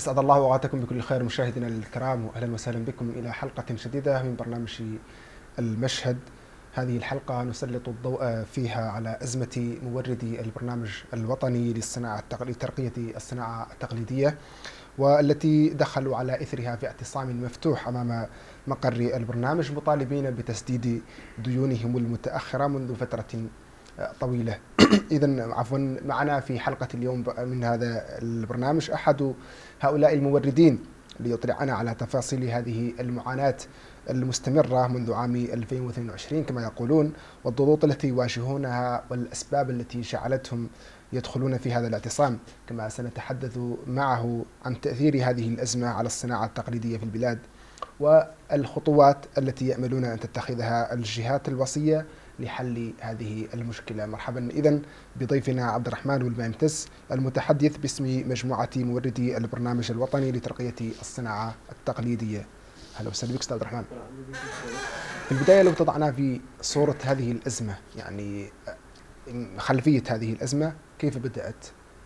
أسعد الله أوقاتكم بكل خير مشاهدينا الكرام، وأهلا وسهلا بكم إلى حلقة جديدة من برنامج المشهد. هذه الحلقة نسلط الضوء فيها على أزمة موردي البرنامج الوطني لترقية الصناعة التقليدية، والتي دخلوا على إثرها في اعتصام مفتوح أمام مقر البرنامج مطالبين بتسديد ديونهم المتأخرة منذ فترة طويلة. إذن معنا في حلقة اليوم من هذا البرنامج أحد هؤلاء الموردين ليطلعنا على تفاصيل هذه المعاناة المستمرة منذ عام 2022 كما يقولون، والضغوط التي يواجهونها والأسباب التي جعلتهم يدخلون في هذا الاعتصام. كما سنتحدث معه عن تأثير هذه الأزمة على الصناعة التقليدية في البلاد، والخطوات التي يأملون أن تتخذها الجهات الوصية لحل هذه المشكلة. مرحبا إذن بضيفنا عبد الرحمن والمامتس، المتحدث باسم مجموعة موردي البرنامج الوطني لترقية الصناعة التقليدية. أهلا وسهلا بك أستاذ عبد الرحمن. في البداية لو تضعنا في صورة هذه الأزمة، يعني خلفية هذه الأزمة كيف بدأت؟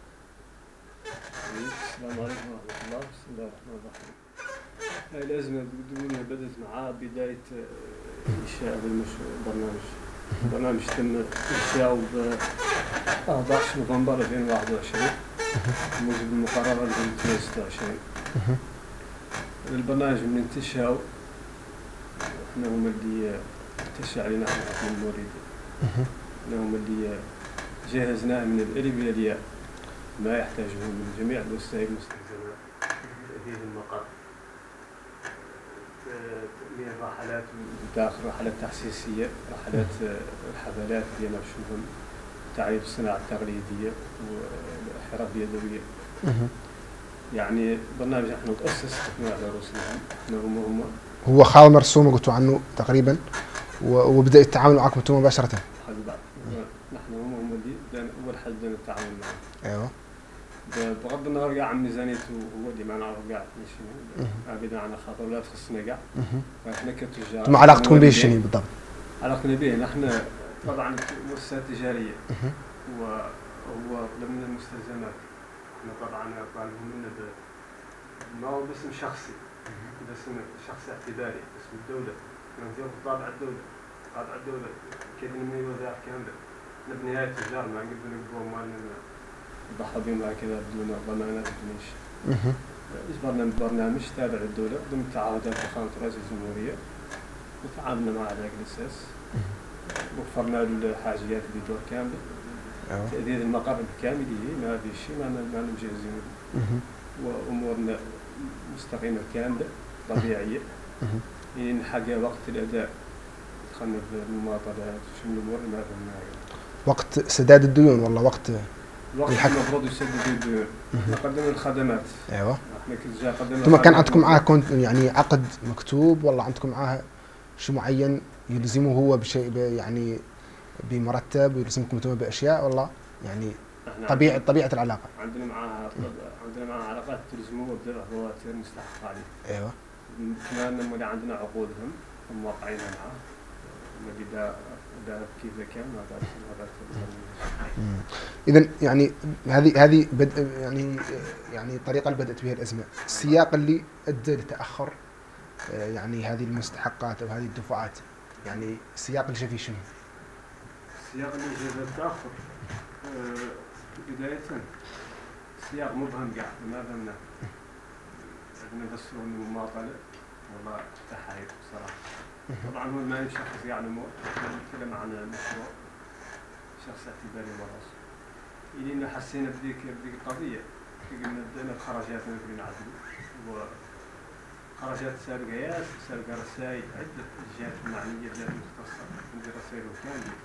السلام عليكم ورحمة الله. بسم الله الرحمن الرحيم. هاي الأزمة بدأت مع بداية إنشاء البرنامج تم إنشاؤه ب 14 نوفمبر 2021 موجب المقررة 2026. البرنامج من انتشاؤه احنا هم اللي انتشى علينا احنا حكم المورد، احنا هم اللي جهزناه من الألف إلى الياء ما يحتاجه من جميع الوسائل المستلزمة لتأدية المقر، تأمين الرحلات داخل رحلات تحسيسية، رحلات الحفلات اللي نشوفهم، تعريف الصناعة التقليدية والحرف اليدوية. يعني برنامج احنا متأسس تكميل على رؤوسنا، احنا هم هو خاوة مرسومة قلتوا عنه تقريبا، وبدأ التعامل معكم انتم مباشرة. نحن هم اللي أول حد بدنا التعامل معه. أيوه. بغض النظر عن ميزانيته هو اللي ما نعرف قاعد شنو، ابدا عن خاطر لا تخصنا قاعد. فاحنا كتجار. انتم علاقتكم به شنو بالضبط؟ علاقتنا به نحن طبعا مؤسسات تجارية، وهو ضمن المستلزمات. احنا طبعا طالبوا منا ما هو باسم شخصي، باسم شخصي اعتباري، باسم الدولة. ننزل طابع الدولة، طابع الدولة كذا من الوظائف كاملة. بنهاية التجار ما نقدر نقول مالنا نضحى بهم هكذا بدون ضمانات بدون شيء. إجبرنا برنامج تابع للدولة ضمن تعهدات فخامة رئيس الجمهورية، وتعاملنا معه على هذا الأساس. وفرنا له الحاجيات بدور كامل، تأدية المقر بكامله ما في شيء ما مجهزين، وأمورنا مستقيمة كاملة طبيعية. نحقق وقت الأداء دخلنا بالمماطلات شنو الأمور ما فهمناها. وقت سداد الديون والله وقت المفروض يسدد الديون. قدمنا الخدمات. ايوه. احنا كتجار قدمنا. ثم كان عندكم معاه يعني عقد مكتوب ولا عندكم معاه شيء معين يلزمه هو بشيء يعني بمرتب ويلزمكم انتم باشياء والله يعني طبيعة العلاقة؟ عندنا معاه علاقات تلزموه بفواتير مستحقة عليه. ايوه. كمان عندنا عقودهم موقعينها معاه. إذا كيف كان هذا. إذن يعني هذه يعني الطريقة اللي بدأت بها الأزمة، السياق اللي أدى لتأخر يعني هذه المستحقات أو هذه الدفعات، يعني السياق اللي جاء فيه شنو؟ السياق اللي جاء التأخر بداية سياق مبهم قاعد ما فهمنا. عندنا بس مماطلة والله تحايل بصراحة. طبعا هو ما يشخص يعني نتكلم عن المشروع شخص اعتباري وراسه. إلينا حسينا بديك القضية، قلنا بدأنا بخرجات نقدر نعدل، وخرجات سابقة رسائل عدة جهات معنية جهات مختصة عندي رسائل كاملة.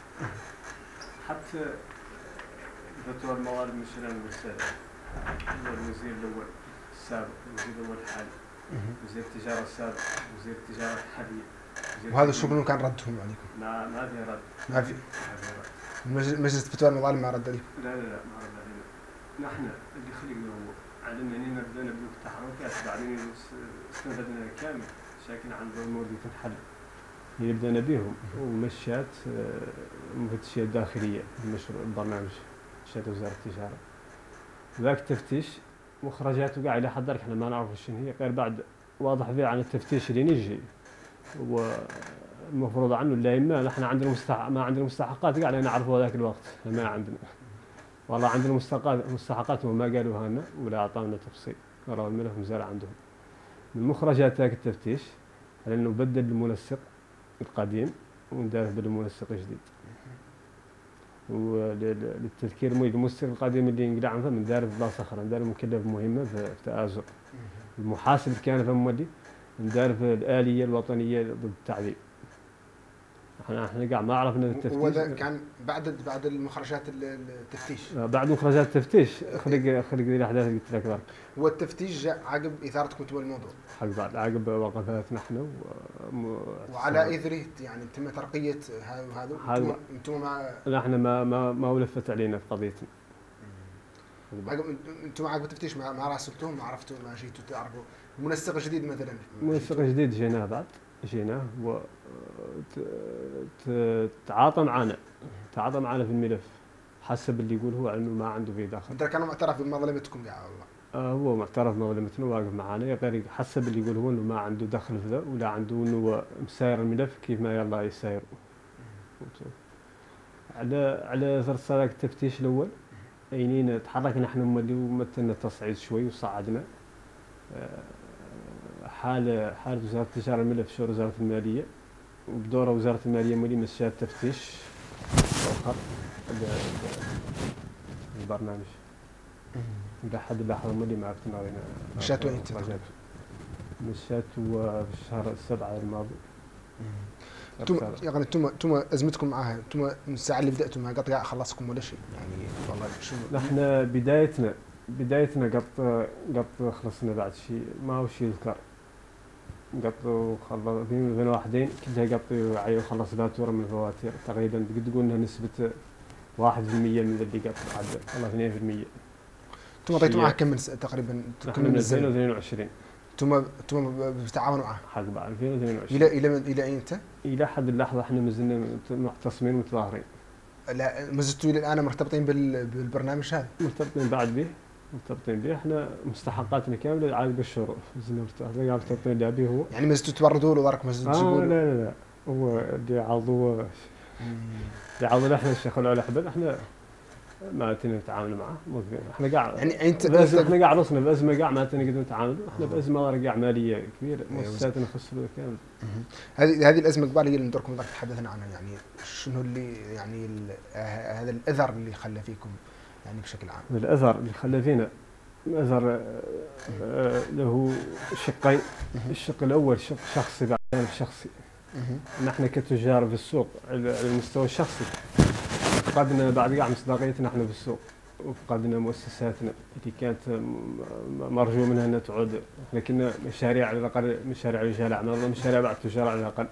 حتى دكتور الموارد مثلا السابق، الوزير الأول السابق، الوزير الأول الحالي، وزير التجارة السابق، وزير التجارة الحالية. وهذا الشغل كان ردهم عليكم؟ ما في رد. ما في رد. مجلس فتوى المظالم ما رد عليكم؟ لا ما رد علينا. نحن اللي خلقنا هو علمنا اننا بدأنا بلوك التحركات، بعدين استنفدنا كامل شاكين عن الامور اللي تنحل اللي بدأنا بهم، ومشات المفتشية الداخلية المشروع البرنامج مشات وزارة التجارة. ذاك التفتيش مخرجاته قاعد يحضر، احنا ما نعرف شنو هي غير بعد واضح فيه عن التفتيش اللي نجي. والمفروض عنه لا، اما نحن عندنا ما عندنا مستحقات قاعد نعرفوا ذاك الوقت ما عندنا. والله عندنا مستحقات وما قالوها لنا ولا اعطانا تفصيل، قالوا الملف مزال عندهم. من مخرجات ذاك التفتيش على انه بدل المنسق القديم وندار بالمنسق الجديد. وللتذكير المنسق القديم اللي انقلع عنه من دار بلاصه اخرى، دار مكلف مهمه في تآزر. المحاسب كان فمولي ندار في الآلية الوطنية ضد التعذيب. احنا قاعد ما عرفنا التفتيش. هو كان بعد المخرجات التفتيش. بعد مخرجات التفتيش خلق ذي الاحداث اللي قلت لك ذاك. هو التفتيش جاء عقب اثارتكم انتم الموضوع. حق بعد عقب وقفات نحن وعلى اثره يعني تم ترقيه هذا انتم نحن ما ولفت علينا في قضيتنا. انتم عقب التفتيش ما راسلتوهم، ما عرفتوا، ما جيتوا تعرفوا المنسق الجديد مثلا؟ المنسق الجديد جيناه بعد تعاطى معنا في الملف حسب اللي يقول هو انه ما عنده في داخل. انت كانوا معترف بمظلمتكم يا الله؟ هو معترف بمظلمتنا واقف معنا، غير حسب اللي يقول هو انه ما عنده دخل في ذا ولا عنده انه مساير الملف كيف ما يلا يساير. على اثر صار التفتيش الاول عينينا تحركنا احنا مولي ومثلنا تصعيد شوي وصعدنا حال وزاره التجاره الملف شؤون وزاره الماليه، وبدوره وزاره الماليه مولي مشات تفتيش اخر البرنامج. لحد اللحظه مولي ما عرفنا وين مشات وين؟ مشات في الشهر 7 الماضي. انتم ازمتكم معاها، انتم من الساعه اللي بداتوا معها قطع خلصكم ولا شيء يعني؟ والله شو نحن بدايتنا قط خلصنا بعد شيء ما هو شيء يذكر. قط وخلص بين واحدين كلها قط عيو خلص فاتوره من الفواتير تقريبا تقول انها نسبه 1% من اللي قط بعد والله 2%. انتم عطيتوا معها كم من تقريبا؟ نحن من 2022 انتم بتتعاونوا معها حق بعد 2022 الى ايمتى؟ الى حد اللحظه احنا مازلنا معتصمين ومتظاهرين. لا ما زلتوا الى الان مرتبطين بالبرنامج هذا؟ مرتبطين به احنا مستحقاتنا كامله عاد بالشروط مازلنا مرتبطين به هو. يعني ما زلتوا تبردوا له ظهرك ما زلتوا تجيبوا لا هو اللي عاوضوا احنا نشتغلوا على حبل احنا ما تنقدر نتعامل معه. احنا قاعد يعني انت احنا قاعد رصنا بازمه قاعد ما تنقدر نتعامل، احنا بازمه قاعد ماليه كبيره مؤسساتنا خسروا كامل. هذه الازمه قبل هي اللي ندوركم تحدثنا عنها، يعني شنو اللي يعني هذا الاثر اللي خلى فيكم يعني بشكل عام؟ الاثر اللي خلى فينا اثر له شقين. الشق الاول شق شخصي بعدين شخصي. نحن كتجار في السوق على المستوى الشخصي فقدنا بعد قاع مصداقيتنا احنا في السوق، وفقدنا مؤسساتنا اللي كانت مرجو منها انها تعود. احنا كنا مشاريع على الاقل، مشاريع رجال اعمال، مشاريع بعض التجار على الاقل.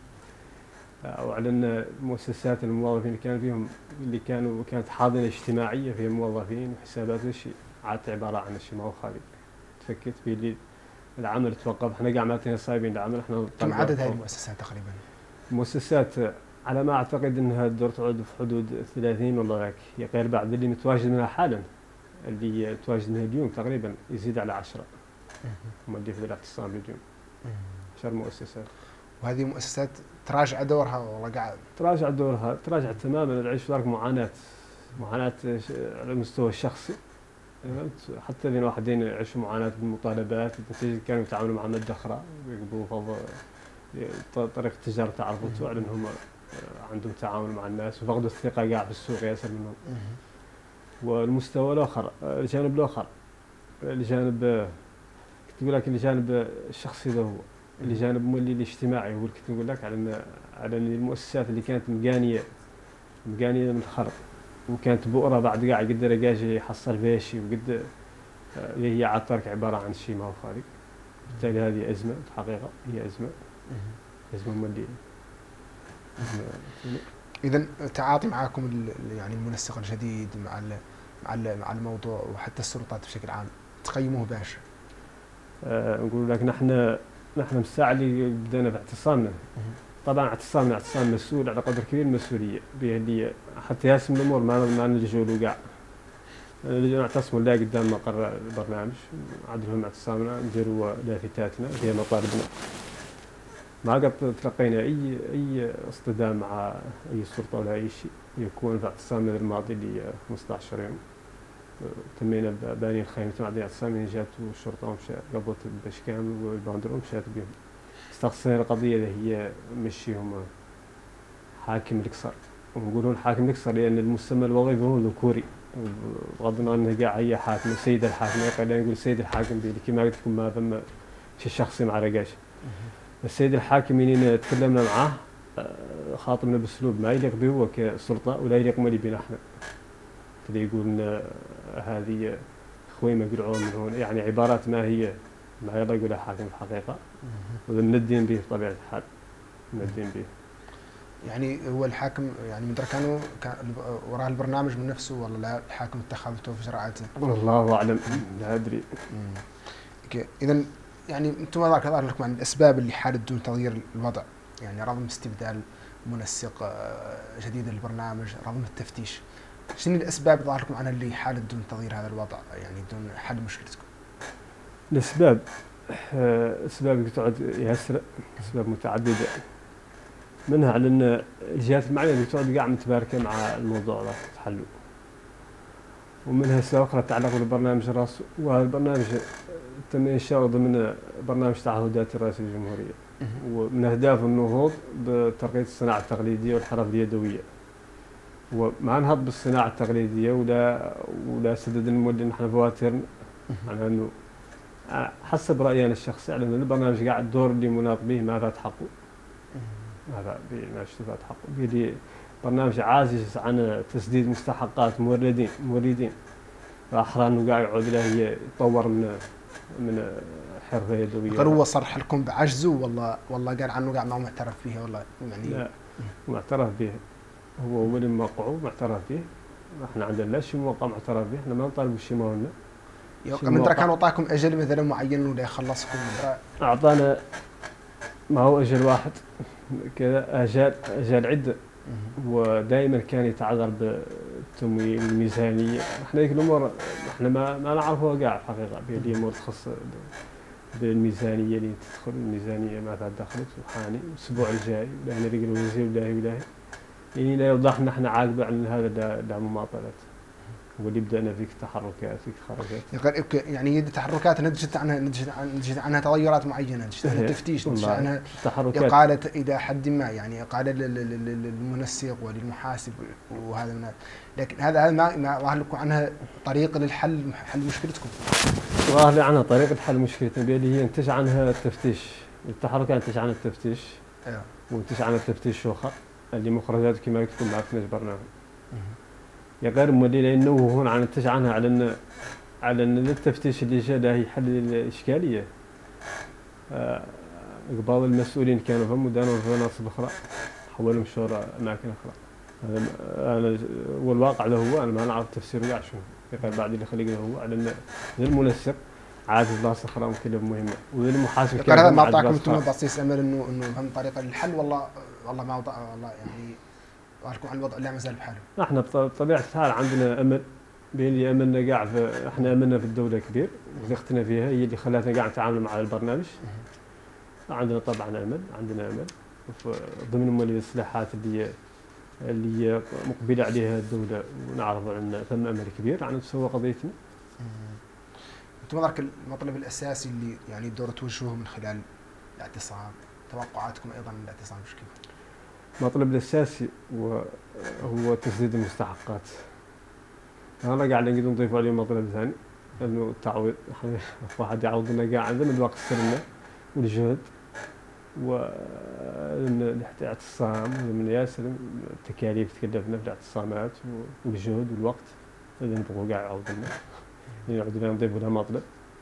واعلنا المؤسسات الموظفين اللي كانت حاضنه اجتماعيه فيها موظفين وحسابات وشيء عادت عباره عن شيء ما هو خالي. تفكت في العمل توقف، احنا قاع مالتنا صايبين العمل. احنا كم عدد هذه المؤسسات تقريبا؟ المؤسسات على ما اعتقد انها تدور تعود في حدود 30 والله ذاك، غير بعد اللي متواجد منها حالا، اللي تواجد منها اليوم تقريبا يزيد على 10 هم اللي في الاعتصام اليوم. 10 مؤسسات. وهذه المؤسسات تراجع دورها والله قاعد تراجع تماما. العيش ذاك معاناه على المستوى الشخصي، حتى بين واحدين يعيشوا معاناه بالمطالبات النتيجه كانوا يتعاملوا مع ماده اخرى ويقبلوا فضل طريقه التجاره تعرفوا على انهم عندهم تعامل مع الناس وفقدوا الثقه قاع في السوق ياسر منهم. والمستوى الاخر الجانب الاخر الجانب كنت نقول لك الجانب الشخصي ذا هو الجانب مولي الاجتماعي. هو اللي كنت نقول لك على المؤسسات اللي كانت مقانيه من الخرق وكانت بؤره بعد قاع يقدر يجي يحصل فيها شيء وقد هي على الطريق عباره عن شيء ما هو خارج. بالتالي هذه ازمه الحقيقه، هي ازمه موليه. اذا التعاطي معكم يعني المنسق الجديد مع الموضوع وحتى السلطات بشكل عام تقيموه باش؟ نقول لك نحن من الساعه اللي بدينا في اعتصامنا، طبعا اعتصام مسؤول على قدر كبير من المسؤوليه به اللي حتى ياسم الامور ما نلجوا له كاع. نعتصموا لا قدام مقر البرنامج، عدلهم اعتصامنا، نديروا لافتاتنا هي مطالبنا. ما قد تلقينا اي اصطدام مع اي سلطه ولا اي شيء. يكون في اعتصامنا الماضي اللي 15 يوم تمينا بانين خيمة بعد اعتصام، جات الشرطه ومشى قبضت البشكام والباندرو ومشات بهم. استخسرنا القضيه اللي هي مشيهم حاكم القصر، ونقولون حاكم القصر لان المسمى الوظيفي هو ذكوري، بغض النظر انه قاع هي حاكم سيد الحاكم، خلينا نقول سيد الحاكم كما قلت لكم ما ثم شيء شخصي مع رقاش. السيد الحاكم اللي تكلمنا معاه خاطبنا باسلوب ما يليق به هو كسلطه ولا يليق مالي بنا احنا. اللي يقول هذه خويمه قلعون من هون، يعني عبارات ما يلا يقولها حاكم في الحقيقه، ومن الدين به بطبيعه الحال، من الدين به. يعني هو الحاكم يعني من كانوا وراء البرنامج من نفسه ولا لا الحاكم اتخذته في شرعاته؟ والله اعلم، لا ادري. اذا يعني انتم ما ظهر لكم عن الاسباب اللي حالت دون تغيير الوضع، يعني رغم استبدال منسق جديد للبرنامج، رغم التفتيش، شنو الاسباب ظهر لكم عنها اللي حالت دون تغيير هذا الوضع، يعني دون حل مشكلتكم؟ الاسباب اسباب تعد ياسر، اسباب متعدده، منها على ان الجهات المعنيه اللي تعد قاع متباركه مع الموضوع ذا تحلوا، ومنها اسباب اخرى تتعلق بالبرنامج راسه. وهذا البرنامج تم انشاؤه ضمن برنامج تعهدات الرئيس الجمهوريه، ومن اهدافه النهوض بترقيه الصناعه التقليديه والحرف اليدويه. وما نهض بالصناعه التقليديه ولا سدد المولي نحن فواترنا، على انه حسب رايي انا الشخصي على ان البرنامج قاعد الدور اللي مناط به ما فات حقه، هذا ما فات حقه. بيدي برنامج عاجز عن تسديد مستحقات موردين فاحرى انه قاعد يعود له يتطور من حرفه يدويه. غير هو صرح لكم بعجزه والله قال عنه قاعد ما هو معترف فيها والله يعني؟ لا معترف به، هو ولي موقعه معترف به. احنا عندنا لا شيء موقع معترف به، احنا ما نطالب بشيء ما لنا. من كان اعطاكم اجل مثلا معين ولا يخلصكم؟ اعطانا ما هو اجل واحد كذا، اجال عده، ودائما كان يتعذر بالتمويل الميزانيه. احنا ذيك الامور احنا ما نعرفوها قاع الحقيقه، بهذه امور تخص بالميزانيه اللي تدخل، الميزانيه ما دخلت وحاني الاسبوع الجاي ولا نلقى الوزير ولا يعني لا يوضح ان احنا عاقبه عن هذا لا مماطلات، واللي بدأنا فيك تحركات يعني تحركات نتجت عنها تغيرات معينه، نتجت عنها تفتيش، نتجت عنها إقالة إلى حد ما، يعني إقالة للمنسق وللمحاسب وهذا من هذا. لكن هذا ما ظهر لكم عنها طريقة للحل حل مشكلتكم؟ ظهر لي عنها طريقة حل مشكلتنا اللي هي انتج عنها التفتيش، التحركات انتج عنها التفتيش، وانتج عنها التفتيش شوخة اللي مخرجات كما يكتب ما عرفناش برنامج. يا غير مولي لانه هون عن نتج عنها على ان التفتيش اللي جاء له يحل الاشكاليه. قبال المسؤولين كانوا فهم ودانوا في مناصب اخرى، حولوا مشوار اماكن اخرى. انا والواقع له هو انا ما نعرف تفسيره كاع شنو، غير بعد اللي خلقه هو على ان المنسق عاجز بلاصه اخرى مكلف مهمه، والمحاسب كان هذا ما اعطاكم انتم بصيص امل انه فهم طريقه للحل؟ والله ما والله يعني لكم عن الوضع لا ما زال بحاله. احنا بطبيعه الحال عندنا امل، بين املنا قاع احنا املنا في الدوله كبير وثقتنا فيها هي اللي خلاتنا قاع نتعامل مع البرنامج. عندنا طبعا امل، عندنا امل ضمن الاصلاحات اللي مقبله عليها الدوله، ونعرف ان ثم امل كبير عن تسوى قضيتنا. انتم ذاك المطلب الاساسي اللي يعني الدوله توجهه من خلال الاعتصام، توقعاتكم ايضا من الاعتصام مش كيف؟ المطلب الاساسي هو تسديد المستحقات. هذا قاعد نقدر نضيف عليه مطلب ثاني انه التعويض، واحد يعوض لنا قاعد من الوقت سرنا والجهد والاعتصام من ياسر التكاليف تكلفنا في الاعتصامات والجهد والوقت اللي نبغوا قاعد يعوض لنا، نعود نضيف لها مطلب.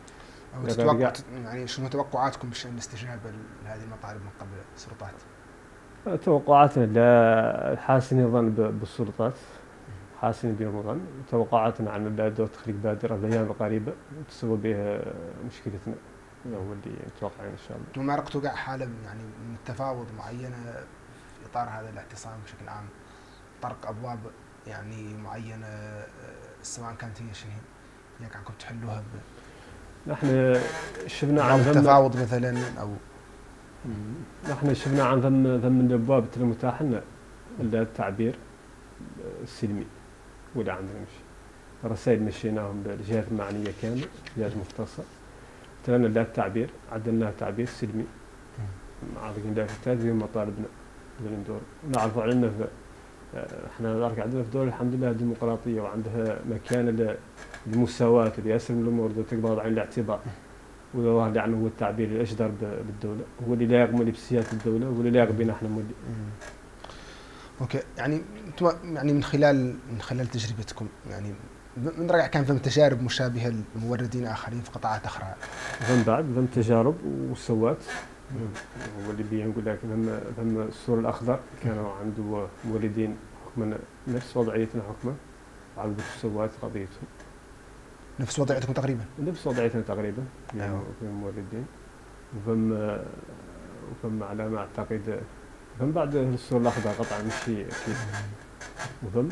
يعني شنو توقعاتكم بشأن الاستجابة لهذه المطالب من قبل السلطات؟ توقعاتنا لا حاسين الظن بالسلطات، حاسين بهم الظن. توقعاتنا عن مبادئ تخريج بادرة الأيام القريبة تسوى بها مشكلتنا، هو اللي نتوقع إن شاء الله. انتم مارقتوا قاع حالة يعني من التفاوض معينة في إطار هذا الاعتصام بشكل عام، طرق أبواب يعني معينة سواء كانت هي شنو هيك عم تحلوها نحن شفنا عن التفاوض مثلا او نحن شفنا عن ذم الابواب المتاحه لنا التعبير السلمي ولا عندنا مشي رسائل مشيناهم بالجهات المعنيه كامله جهات مختصه تلنا لا التعبير عدلناها تعبير سلمي عارفين ذلك هذه مطالبنا بالندور نعرف علينا احنا عندنا في دول الحمد لله ديمقراطيه وعندها مكانه للمساواه لياسر من الامور اللي تقبض عن الاعتبار وهذا يعني هو التعبير الاشدر بالدوله هو اللي لايق مولي بسياسه الدوله هو اللي لايق بينا احنا مولي. اوكي يعني يعني من خلال تجربتكم يعني من رأيك كان فهم تجارب مشابهه لموردين اخرين في قطاعات اخرى؟ فهم تجارب وسوات هو اللي بيقول لك فهم السور الاخضر كانوا عنده مولدين حكما نفس وضعيتنا حكما وعقبوا السوات قضيتهم نفس وضعيتكم تقريبا؟ نفس وضعيتنا تقريبا ايوه في الموردين وفم على ما اعتقد فم بعد السور الاخضر قطعا مشي اكيد وفم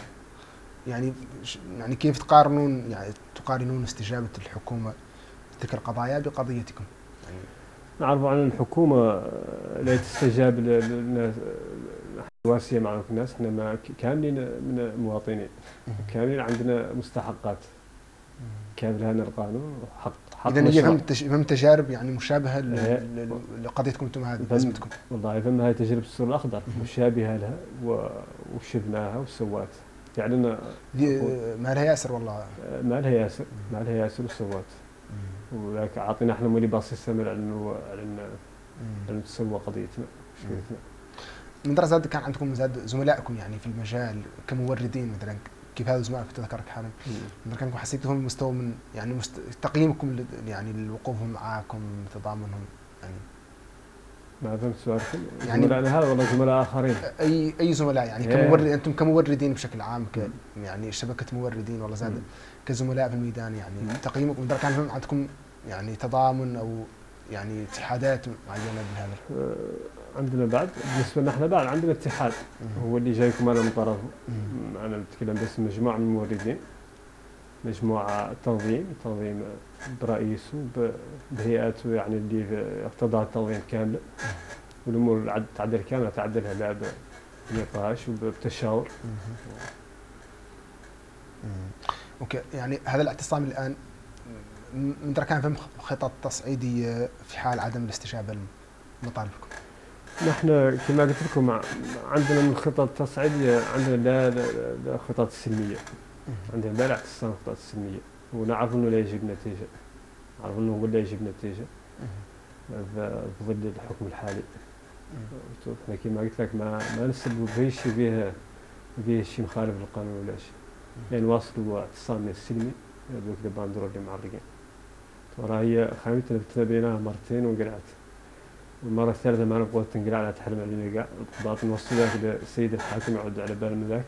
يعني كيف تقارنون استجابه الحكومه تلك القضايا بقضيتكم؟ يعني نعرف عن الحكومه لا تستجاب للناس واسيه مع الناس احنا ما كاملين من مواطنين كاملين عندنا مستحقات كامل هذا القانون اذا هي فهمت تجارب يعني مشابهه لقضيتكم انتم هذه ازمتكم. والله فهم هاي تجربه السور الاخضر مشابهه لها وشفناها وسوات فعلا ما لها ياسر والله ما لها ياسر وسوات ولكن عطينا احنا مولي باصص على انه تسوى قضيتنا مشكلتنا. من دراسات كان عندكم زملائكم يعني في المجال كموردين مثلا كيف هذا زملائك تذكرت حالا كان حسيتهم مستوى من يعني تقييمكم يعني لوقوفهم معاكم تضامنهم يعني ما فهمت سؤالكم يعني زملائنا هذا ولا زملاء اخرين؟ اي زملاء يعني كمورد انتم كموردين بشكل عام يعني شبكه موردين والله زاد كزملاء في الميدان يعني تقييمكم كان عندكم يعني تضامن او يعني اتحادات معينه بهذا؟ عندنا بعد بالنسبه لنا احنا بعد عندنا اتحاد هو اللي جايكم انا من طرفه انا بتكلم باسم مجموعه من الموردين مجموعه تنظيم برئيسه بهيئاته يعني اللي اقتضى التنظيم كامل والامور تعدل كامله تعدلها لا بنقاش وبتشاور. اوكي يعني هذا الاعتصام الان من كان فهم خطط تصعيديه في حال عدم الاستجابه لمطالبكم؟ نحن كما قلت لكم عندنا من خطط التصعيديه عندنا لا خطط سلميه عندنا لا الاعتصام خطط سلميه ونعرف انه لا يجيب نتيجه نعرف انه هو لا يجيب نتيجه في ظل الحكم الحالي. احنا كما قلت لك ما نسلبوا به شيء به شيء مخالف للقانون ولا شيء يعني واصلوا اعتصامنا السلمي هذوك الباندور اللي معرقين وراه هي خامتنا تبيناها مرتين وانقلعت والمره الثالثه ما نبغى تنقلع على تحلم علينا كاع القضاة نوصل ذاك للسيد الحاكم يعود على بالنا ذاك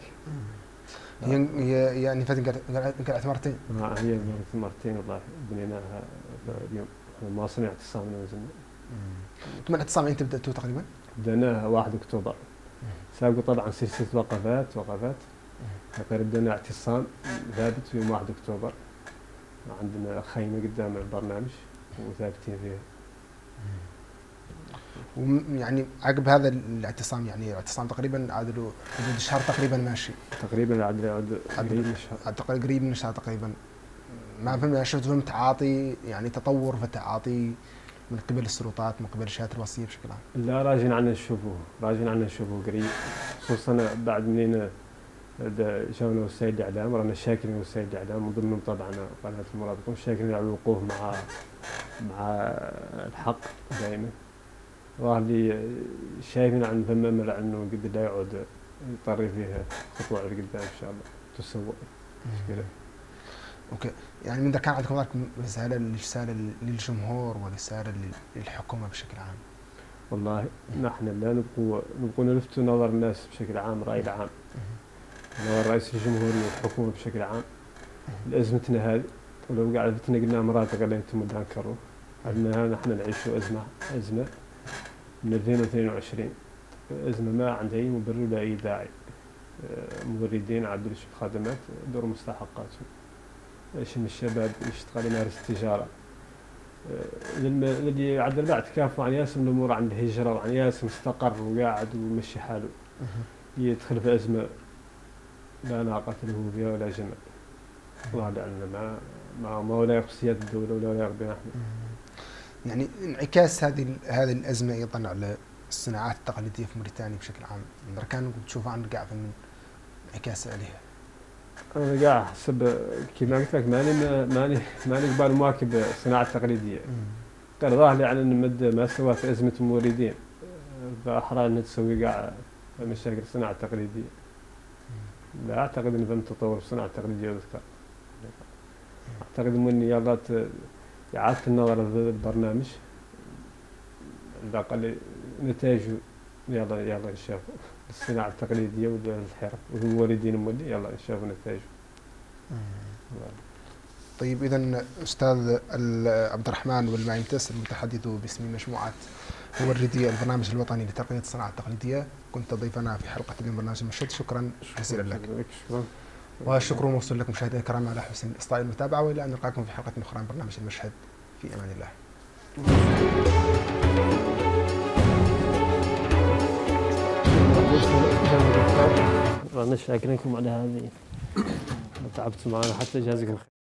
هي يعني انقلعت مرتين هي مرتين والله بنيناها اليوم مواصلين اعتصامنا وزلنا. انتم الاعتصام امتى بدأتوا تقريبا؟ بدأناه 1 أكتوبر سابقوا طبعا سلسله وقفات تقريبا بدأنا اعتصام ثابت في يوم 1 أكتوبر عندنا خيمه قدام البرنامج وثابتين فيها. ويعني عقب هذا الاعتصام يعني الاعتصام تقريبا عادله حدود الشهر تقريبا ماشي تقريبا عاد قريب من الشهر قريب من الشهر تقريبا ما فهمنا شفتوا تعاطي يعني تطور في التعاطي من قبل السلطات من قبل الجهات الوصيه بشكل عام؟ لا راجعين عنا نشوفه قريب خصوصا بعد منين جاونا وسائل الاعلام رانا شاكرين وسائل الاعلام من ضمنهم طبعا قناه المرابطون شاكرين على الوقوف مع الحق دائما راه اللي شايفين عن ثم امل انه قد لا يعود يطري فيها خطوه لقدام ان شاء الله تسوى مشكله. اوكي يعني من كان عندكم رساله للجمهور ورساله للحكومه بشكل عام؟ والله نحن لا نبقوا نلفت نظر الناس بشكل عام الراي العام نظر رئيس الجمهوريه والحكومه بشكل عام لازمتنا هذه ولو قعدتنا قلنا مرات قال انتم تذكروا عندنا نحن نعيش ازمه من 2022 ازمه ما عندها اي مبرر ولا اي داعي موردين عدلوا شي خدمات دوروا مستحقاتهم. شي من الشباب يشتغل يمارس التجاره. الذي عدل بعد تكافؤ عن ياسم الامور عند الهجره وعن ياسم مستقر وقاعد ويمشي حاله. يدخل في ازمه لا ناقه له فيها ولا جمل. الله لعلنا ما ولا يخص سياده الدوله ولا يرضي احنا. يعني انعكاس هذه الازمه ايضا على الصناعات التقليديه في موريتانيا بشكل عام، المركان تشوفوا عن قاع من انعكاس عليها. انا قاع حسب كما قلت لك ماني قبال مواكب الصناعه التقليديه. ترى ظاهر يعني ان مد ما سوى في ازمه الموردين فاحرى انها تسوي قاع مشاكل الصناعه التقليديه. لا اعتقد ان فهم تطور الصناعه التقليديه وذكر. اعتقد ان يلا اعاده النظر في البرنامج على الاقل نتائجه يلا نشوف الصناعه التقليديه والحرف والموردين مولي يلا نشوف نتائجه. طيب اذا استاذ عبد الرحمن والمايمتس المتحدث باسم مجموعه موردي البرنامج الوطني لترقيه الصناعه التقليديه، كنت ضيفنا في حلقه اليوم برنامج المشهد. شكرا جزيلا لك. شكرا. والشكر موصول لكم مشاهدينا الكرام على حسن الاصغاء والمتابعه، والى ان نلقاكم في حلقه اخرى من برنامج المشهد. في امان الله. أنا شاكركم على هذه، تعبت معنا حتى جازكم.